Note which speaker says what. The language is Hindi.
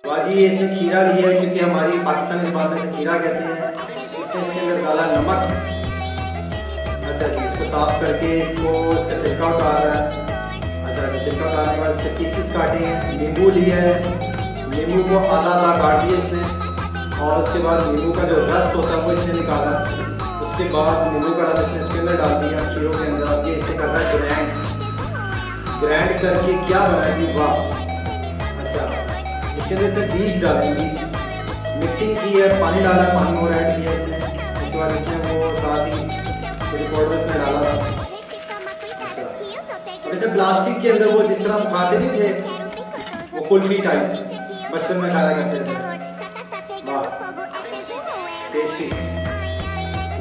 Speaker 1: बाजी ये इसने खीरा लिया है, क्योंकि हमारी पाकिस्तानी ज़बान में से खीरा कहते हैं। इसने इसके अंदर डाला नमक। अच्छा जी, इसको साफ करके इसका छिलका उतार रहा है। अच्छा जी, छिलका उतारने के बाद इसके पीसेस काटे हैं। नींबू लिया है, नींबू को आधा आधा काट दिया इसने, और उसके बाद नींबू का जो रस होता है वो इसने निकाला। उसके बाद नींबू का रस इसने इसके अंदर डाल दिया, खीरों के अंदर। ये इसे कर रहा है ग्राइंड करके। क्या बनाएगी, वाह। अच्छा, इसके अंदर इसने बीज डाले, बीज मिक्सिंग की है, पानी डाला, पानी और ऐड किया इसने। उसके बाद इसने वो साथ ही पाउडर इसने डाला था। अच्छा, और इसने प्लास्टिक के अंदर वो जिस तरह हम खाते नहीं थे, वो कुल्फी टाइप बचपन में खाया करते थे,